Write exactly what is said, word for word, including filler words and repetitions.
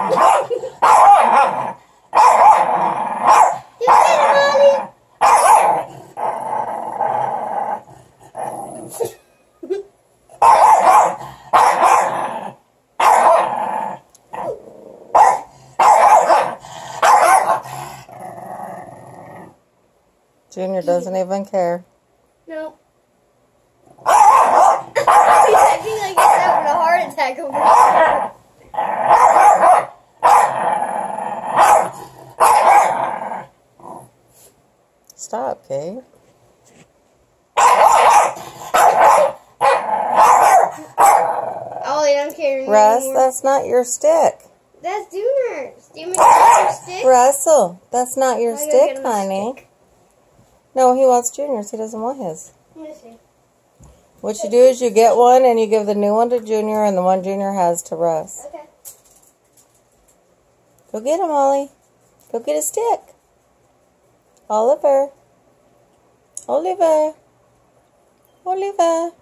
Junior doesn't even care. No. He's acting like he's having a heart attack over there. Stop, Kate. Ollie, don't care anymore. Russ, that's not your stick. That's Junior's. Do you mean that's your stick? Russell, that's not your I gotta stick, get him a honey. stick. No, he wants Junior's. He doesn't want his. Let me see. What you do is you get one and you give the new one to Junior and the one Junior has to Russ. Okay. Go get him, Ollie. Go get a stick. Oliver. Oliver. Oliver.